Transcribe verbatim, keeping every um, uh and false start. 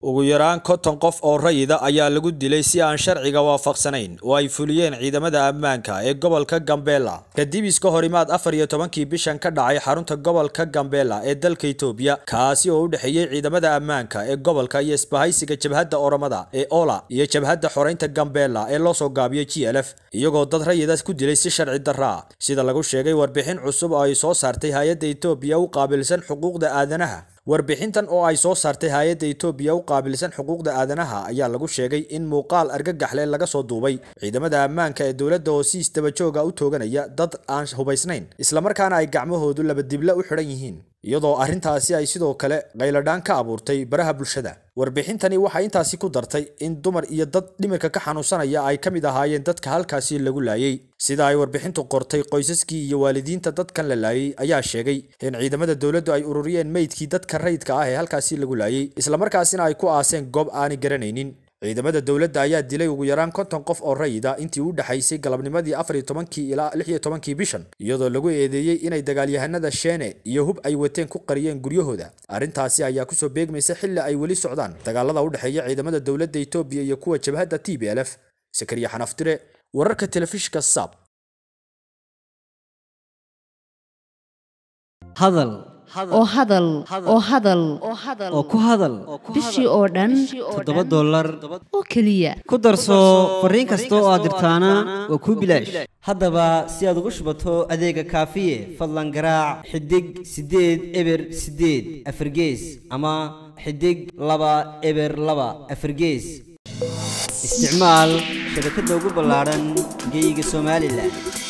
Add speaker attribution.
Speaker 1: ugu yaraan konton qof oo rayida ayaa lagu dilay si aan sharciga waafaqsanayn oo ay fuliyeen ciidamada ammaanka ee gobolka Gambela kadib iska horimaad afar iyo tobankii bishan ka dhacay xarunta gobolka Gambela ee dalka Itoobiya kaasi oo u dhaxeeyay ciidamada ammaanka ee gobolka iyo isbahaysiga jabhadda Oromada ee Ola iyo jabhadda xoreynta Gambela ee loo soo gaabiyay G L F iyagoo dad rayida ku dilay si sharci darro ah sida lagu sheegay warbixin cusub oo ay soo saartay hay'adda Itoobiya u qaabilsan xuquuqda aadanaha warbixintan oo ay soo saartay hay'adda Itoobiya u qaabilsan xuquuqda aadanaha ayaa lagu sheegay in muuqaal argagax leh laga soo duubay ciidamada ammaanka ee dawladda oo si isdaba joog ah u tooganaya dad aan hubaysnayn isla markaana ay gacmahoodu laba dibla u xiran yihiin iyadoo arrintaasi ay sidoo kale qayladhaan ka abuurtay baraha bulshada warbixintani waxa intaasi ku dartay in dumar iyo dad dhimirka ka xanuunsanaya ay kamid ahaayeen dadka halkaasi lagu laayay sida ay warbixintu qortay qoysaskii iyo waalidiinta dadkan la laayay ayaa sheegay in ciidamada dawladdu ay ururiyeen meydkii dadka rayidka ah ee halkaasi lagu laayay isla markaasina ay ku aaseen goob aan garanaynin ciidamada dawladda ayaa dilay ugu yaraan konton qof oo rayida intii u dhaxaysay galabnimadii afar iyo tobankii ilaa lix iyo tobankii bishan iyadoo lagu eedeeyay inay dagaalyahanada Sheene iyo hub ay wateen ku qariyeen guryahooda arrintaasi ayaa ku soo beegmaysa xilli ay wali socdaan dagaalada u dhaxeeya ciidamada dawladda Itoobiya iyo kuwa jabhadda T B L F Sakariya Xanaftire wararka telefishinka Saab
Speaker 2: hadal
Speaker 3: oo hadal oo hadal
Speaker 2: oo ku hadal
Speaker 3: bishii oo dhan
Speaker 2: toddoba dollar
Speaker 3: oo kaliya
Speaker 2: ku darso fariin kasta oo aad dirtaana waa ku bilaash haddaba si aad ugu shubato adeega kaafiye fadlan garaac xidig sideed eber sideed afargees ama xidig laba eber laba afargees isticmaal shabakadda ugu ballaaran geyga Soomaaliland